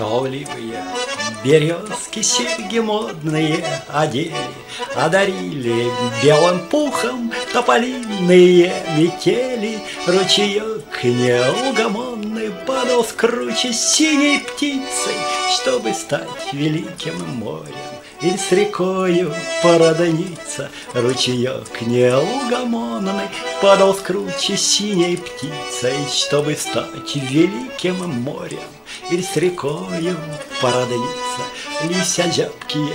шаловливые березки серьги модные одели, одарили белым пухом тополиные метели. Ручеек неугомонный падал с круче синей птицей, чтобы стать великим морем или с рекою породниться. Ручеек неугомонный падал с круче синей птицей, чтобы стать великим морем или с рекою породниться. Лися зябкие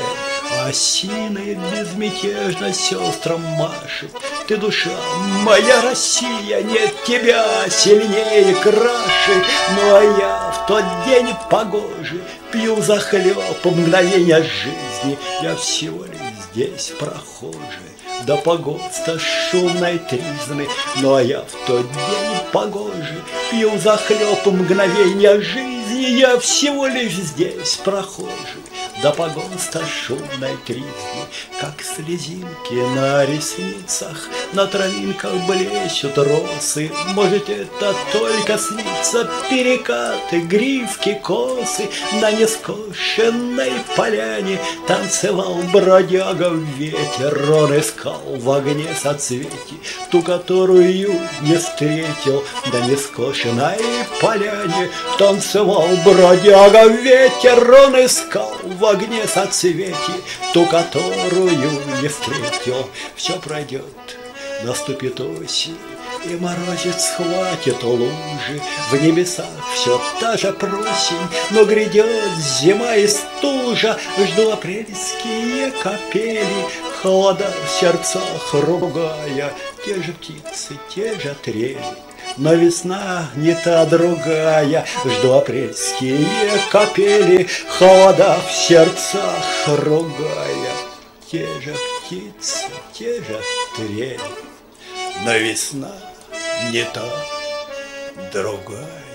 осины безмятежно сестрам машет. Ты, душа моя Россия, нет тебя сильнее краши. Ну а я в тот день погожий пью захлеб мгновения жизни. Я всего лишь здесь прохожий, да погодста шумной тризны. Ну а я в тот день погожий пью захлеб мгновения жизни. Я всего лишь здесь прохожий, да погоста шумной тризни. Как слезинки на ресницах, на травинках блещут росы. Может, это только снится перекаты, гривки, косы. На нескошенной поляне танцевал бродяга ветер. Он искал в огне соцветий ту, которую не встретил. На нескошенной поляне танцевал бродяга ветер. Он искал в огне соцветий ту, которую не встретил. Все пройдет, наступит осень, и морозец схватит лужи. В небесах все та же просень, но грядет зима и стужа. Жду апрельские капели, холода в сердцах ругая. Те же птицы, те же трели, но весна не та другая. Жду апрельские капели, холода в сердцах ругая. Те же птицы, те же трели, но весна не та другая.